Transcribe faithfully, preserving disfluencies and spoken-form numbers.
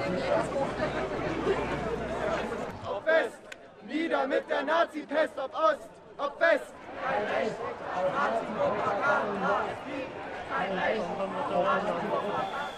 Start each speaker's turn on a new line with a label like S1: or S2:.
S1: Auf West, nieder mit der Nazi-Pest auf Ost, auf West. Kein Recht auf Nazi-Propaganda, es gibt kein Recht auf Propaganda.